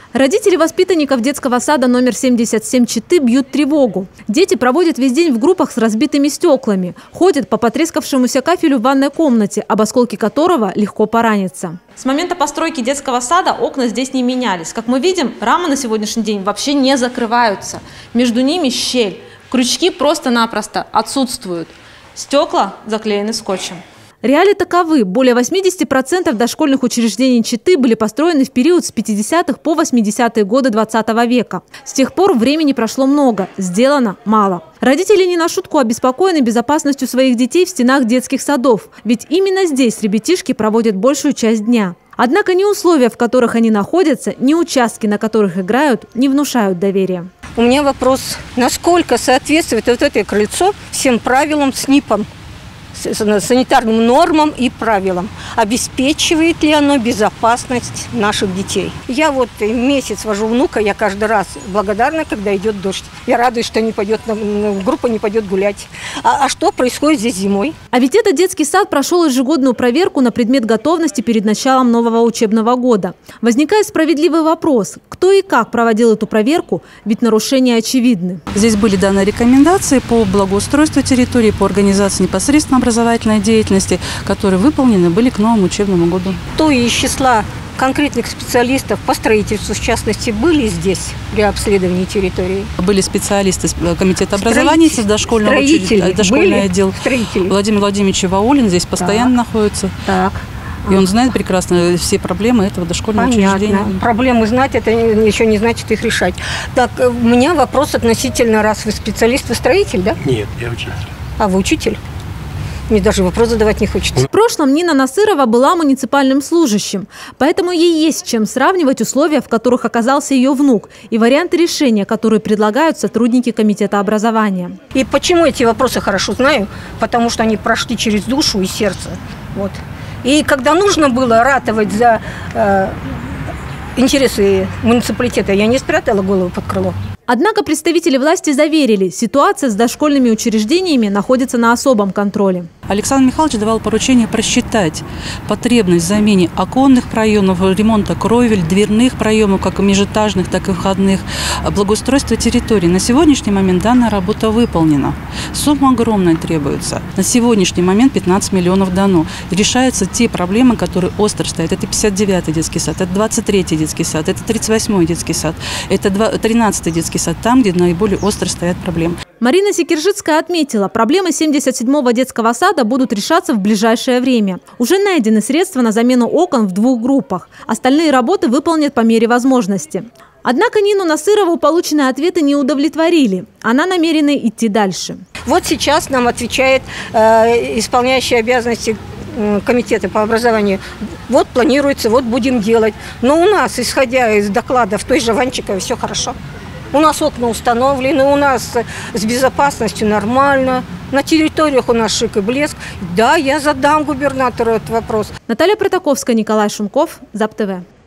Родители воспитанников детского сада номер 77 Читы бьют тревогу. Дети проводят весь день в группах с разбитыми стеклами, ходят по потрескавшемуся кафелю в ванной комнате, об осколке которого легко пораниться. С момента постройки детского сада окна здесь не менялись. Как мы видим, рамы на сегодняшний день вообще не закрываются. Между ними щель. Крючки просто-напросто отсутствуют. Стекла заклеены скотчем. Реалии таковы. Более 80% дошкольных учреждений Читы были построены в период с 50-х по 80-е годы 20 века. С тех пор времени прошло много, сделано мало. Родители не на шутку обеспокоены безопасностью своих детей в стенах детских садов. Ведь именно здесь ребятишки проводят большую часть дня. Однако ни условия, в которых они находятся, ни участки, на которых играют, не внушают доверия. У меня вопрос, насколько соответствует вот это крыльцо всем правилам СНИПам? Санитарным нормам и правилам. Обеспечивает ли оно безопасность наших детей? Я вот месяц вожу внука, я каждый раз благодарна, когда идет дождь. Я радуюсь, что группа не пойдет гулять. А что происходит здесь зимой? А ведь этот детский сад прошел ежегодную проверку на предмет готовности перед началом нового учебного года. Возникает справедливый вопрос, кто и как проводил эту проверку, ведь нарушения очевидны. Здесь были даны рекомендации по благоустройству территории, по организации непосредственно образовательной деятельности, которые выполнены были к новому учебному году. Кто из числа конкретных специалистов по строительству, в частности, были здесь при обследовании территории? Были специалисты комитета образования, дошкольный отдел. Владимир Владимирович Ваулин здесь постоянно находится. Так. И он знает прекрасно все проблемы этого дошкольного учреждения. Проблемы знать, это еще не значит их решать. Так, у меня вопрос относительно, раз вы специалист, вы строитель, да? Нет, я учитель. А вы учитель? Мне даже вопрос задавать не хочется. В прошлом Нина Насырова была муниципальным служащим, поэтому ей есть с чем сравнивать условия, в которых оказался ее внук, и варианты решения, которые предлагают сотрудники комитета образования. И почему эти вопросы хорошо знаю? Потому что они прошли через душу и сердце. Вот. И когда нужно было ратовать за интересы муниципалитета, я не спрятала голову под крыло. Однако представители власти заверили, ситуация с дошкольными учреждениями находится на особом контроле. Александр Михайлович давал поручение просчитать потребность в замене оконных проемов, ремонта кровель, дверных проемов, как межэтажных, так и входных, благоустройство территории. На сегодняшний момент данная работа выполнена. Сумма огромная требуется. На сегодняшний момент 15 миллионов дано. Решаются те проблемы, которые остро стоят. Это 59-й детский сад, это 23-й детский сад, это 38-й детский сад, это 13-й детский сад, там, где наиболее остро стоят проблемы. Марина Секержицкая отметила, проблемы 77-го детского сада будут решаться в ближайшее время. Уже найдены средства на замену окон в 2 группах. Остальные работы выполнят по мере возможности. Однако Нину Насырову полученные ответы не удовлетворили. Она намерена идти дальше. Вот сейчас нам отвечает исполняющий обязанности комитета по образованию. Вот планируется, вот будем делать. Но у нас, исходя из докладов той же Ванчиковой, все хорошо. У нас окна установлены, у нас с безопасностью нормально. На территориях у нас шик и блеск. Да, я задам губернатору этот вопрос. Наталья Протаковская, Николай Шумков, ЗАП ТВ.